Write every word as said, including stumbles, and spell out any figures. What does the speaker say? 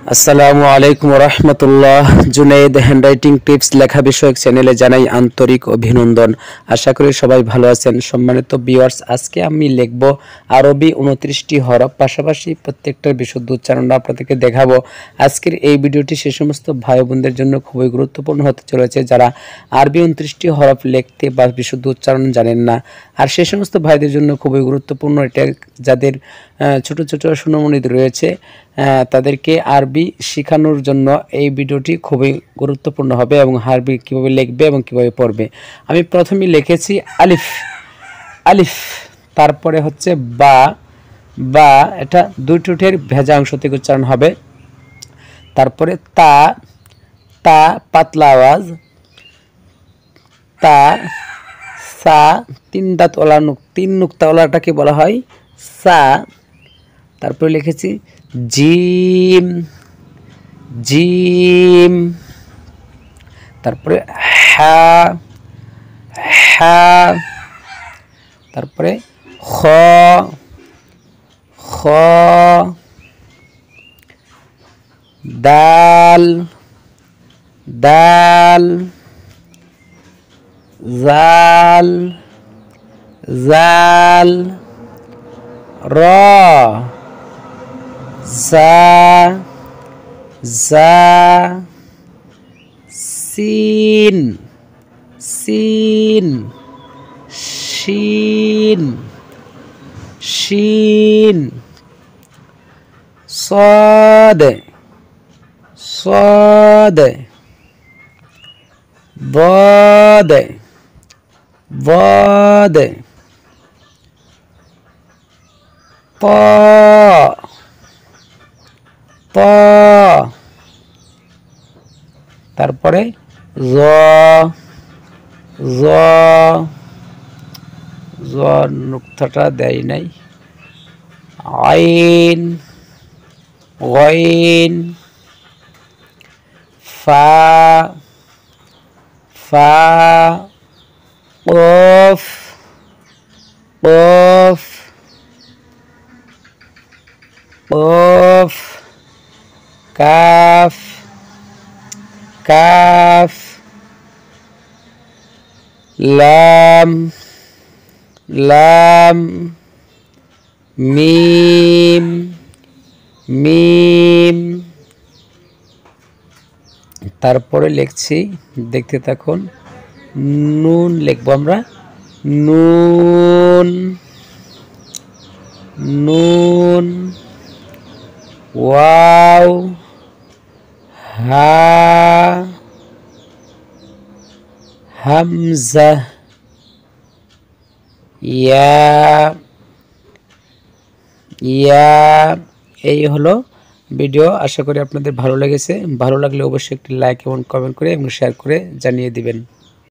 আসসালামু আলাইকুম রহমতুল্লাহ। Junaid handwriting tips লেখা বিষয়ক চ্যানেলে জানাই আন্তরিক অভিনন্দন। আশা করি সবাই ভালো আছেন। সম্মানিত ভিউয়ার্স, আজকে আমি লিখব আরবি উনত্রিশটি হরফ, পাশাপাশি প্রত্যেকটার বিশুদ্ধ উচ্চারণ আপনাদেরকে দেখাবো। আজকের এই ভিডিওটি সে সমস্ত ভাই বোনদের জন্য খুবই গুরুত্বপূর্ণ হতে চলেছে যারা আরবি উনত্রিশটি হরফ লিখতে বা বিশুদ্ধ উচ্চারণ জানেন না। আর সে সমস্ত ভাইদের জন্য খুবই গুরুত্বপূর্ণ এটা, যাদের ছোট ছোট সোনামণি রয়েছে তাদেরকে আরবি শেখানোর জন্য এই ভিডিওটি খুবই গুরুত্বপূর্ণ হবে এবং আরবি কীভাবে লিখবে এবং কীভাবে পড়বে। আমি প্রথমে লিখেছি আলিফ আলিফ, তারপরে হচ্ছে বা বা এটা দুই ঠোঁটের ভেজা অংশ থেকে উচ্চারণ হবে। তারপরে তা তা পাতলা আওয়াজ, তা সা তিন দাঁতওয়ালা নুক তিন নুক্তাওয়ালাটাকে বলা হয় সা। তারপরে লিখেছি জিম জিম, তারপরে হা হা, তারপরে খ খ, দাল দাল, জাল জাল, র জা জা, সিন সিন, শিন শিন, صاد صاد، ضاد ضاد، طاء طاء, তারপরে জ জ জ নুক্তাটা দেয় নাই, আইন গইন, ফা ফা, কফ কফ কফ, কাফ কাফ, লাম লাম, মিম মিম। তারপরে লিখছি, দেখতে থাকুন, নুন লিখবো আমরা, নুন নুন, ওয়াও হা হামজা ইয়া ইয়া। এই হলো ভিডিও। আশা করি আপনাদের ভালো লেগেছে। ভালো লাগলে অবশ্যই একটি লাইক এবং কমেন্ট করে এবং শেয়ার করে জানিয়ে দিবেন।